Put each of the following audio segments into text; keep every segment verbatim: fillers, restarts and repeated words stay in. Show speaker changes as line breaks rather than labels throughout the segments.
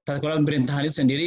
tata kelola pemerintahan itu sendiri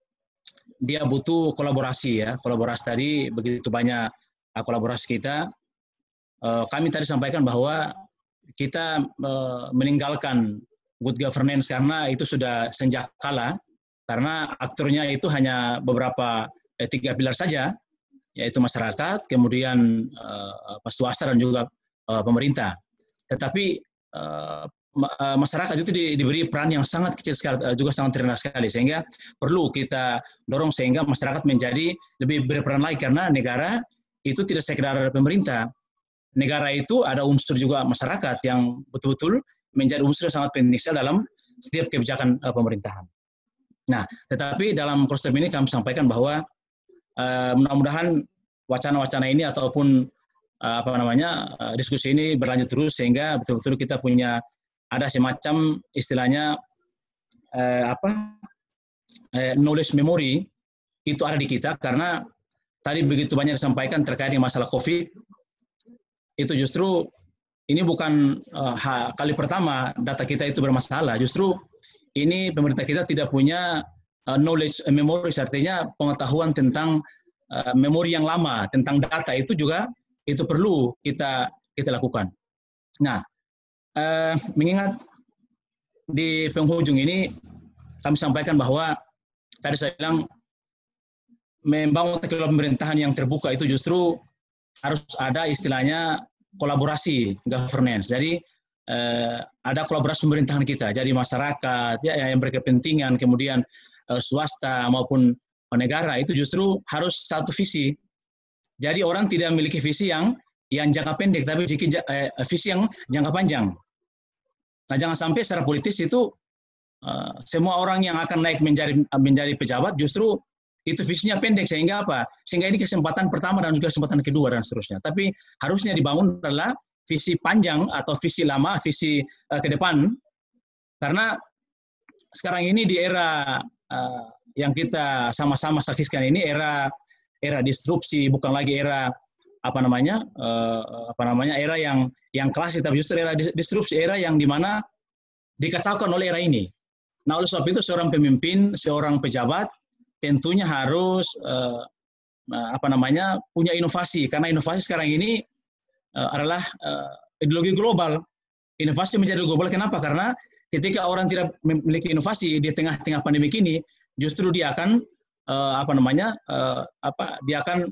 dia butuh kolaborasi ya, kolaborasi tadi begitu banyak uh, kolaborasi kita. Uh, kami tadi sampaikan bahwa kita uh, meninggalkan good governance karena itu sudah sejak kala, karena aktornya itu hanya beberapa eh, tiga pilar saja, yaitu masyarakat, kemudian uh, swasta dan juga uh, pemerintah. Tetapi uh, masyarakat itu di, diberi peran yang sangat kecil sekali, juga sangat rendah sekali, sehingga perlu kita dorong sehingga masyarakat menjadi lebih berperan lagi, karena negara itu tidak sekedar pemerintah. Negara itu ada unsur juga masyarakat yang betul-betul menjadi unsur yang sangat penting dalam setiap kebijakan uh, pemerintahan. Nah, tetapi dalam konsep ini kami sampaikan bahwa uh, mudah-mudahan wacana-wacana ini ataupun uh, apa namanya uh, diskusi ini berlanjut terus sehingga betul-betul kita punya ada semacam istilahnya eh, apa eh, knowledge memory itu ada di kita, karena tadi begitu banyak disampaikan terkait dengan masalah COVID. Itu justru ini bukan uh, kali pertama data kita itu bermasalah. Justru ini pemerintah kita tidak punya uh, knowledge memory, artinya pengetahuan tentang uh, memori yang lama tentang data itu juga itu perlu kita kita lakukan. Nah, Uh, mengingat di penghujung ini kami sampaikan bahwa tadi saya bilang membangun tata kelola pemerintahan yang terbuka itu justru harus ada istilahnya kolaborasi governance. Jadi uh, ada kolaborasi pemerintahan kita, jadi masyarakat ya yang berkepentingan, kemudian uh, swasta maupun negara itu justru harus satu visi. Jadi orang tidak memiliki visi yang yang jangka pendek, tapi eh, visi yang jangka panjang. Nah, jangan sampai secara politis itu uh, semua orang yang akan naik menjadi menjadi pejabat justru itu visinya pendek, sehingga apa? Sehingga ini kesempatan pertama dan juga kesempatan kedua dan seterusnya. Tapi harusnya dibangun adalah visi panjang atau visi lama, visi uh, ke depan. Karena sekarang ini di era uh, yang kita sama-sama saksikan ini era era disrupsi, bukan lagi era apa namanya uh, apa namanya era yang yang klasik, tapi justru era disrupsi, era yang dimana dikacaukan oleh era ini. Nah, oleh sebab itu seorang pemimpin, seorang pejabat tentunya harus uh, apa namanya punya inovasi, karena inovasi sekarang ini uh, adalah uh, ideologi global. Inovasi menjadi global. Kenapa? Karena ketika orang tidak memiliki inovasi di tengah-tengah pandemi ini, justru dia akan uh, apa namanya uh, apa dia akan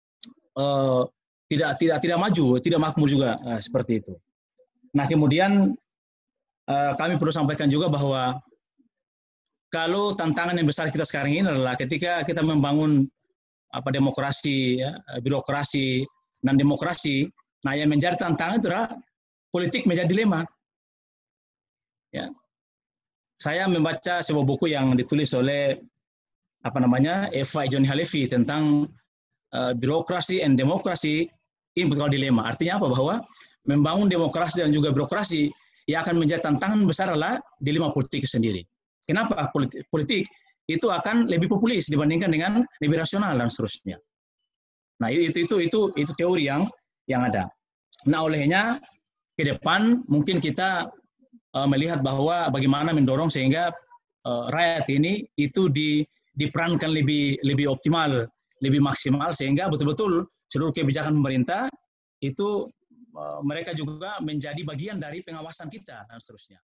Uh, tidak tidak tidak maju, tidak makmur juga uh, seperti itu. Nah, kemudian uh, kami perlu sampaikan juga bahwa kalau tantangan yang besar kita sekarang ini adalah ketika kita membangun apa demokrasi, ya, birokrasi dan demokrasi. Nah, yang menjadi tantangan itu adalah politik menjadi dilema. Ya, saya membaca sebuah buku yang ditulis oleh apa namanya Eva Johnny Halevi tentang Uh, birokrasi and demokrasi ini betul dilema. Artinya apa? Bahwa membangun demokrasi dan juga birokrasi yang akan menjadi tantangan besar adalah dilema politik sendiri. Kenapa? Politik, politik itu akan lebih populis dibandingkan dengan lebih rasional dan seterusnya. Nah, itu itu itu itu teori yang yang ada. Nah, olehnya ke depan mungkin kita uh, melihat bahwa bagaimana mendorong sehingga uh, rakyat ini itu di, diperankan lebih lebih optimal, lebih maksimal, sehingga betul-betul seluruh kebijakan pemerintah itu uh, mereka juga menjadi bagian dari pengawasan kita dan seterusnya.